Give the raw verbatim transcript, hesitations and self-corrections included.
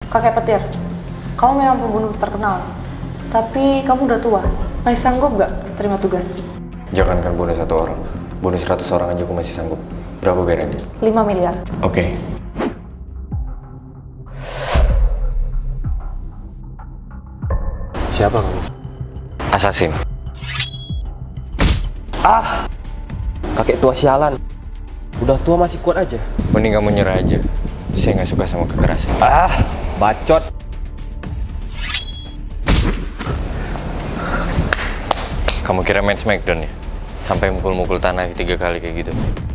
Kakek petir, kamu memang pembunuh terkenal. Tapi kamu udah tua, masih sanggup gak terima tugas? Jangankan bunuh satu orang, bunuh seratus orang aja aku masih sanggup. Berapa bayarnya? lima miliar. Oke. Siapa kamu? Assassin. Ah! Kakek tua sialan. Udah tua masih kuat aja. Mending kamu nyerah aja. Saya nggak suka sama kekerasan. Ah! Bacot. Kamu kira main Smackdown ya? Sampai mukul-mukul tanah tiga kali kayak gitu.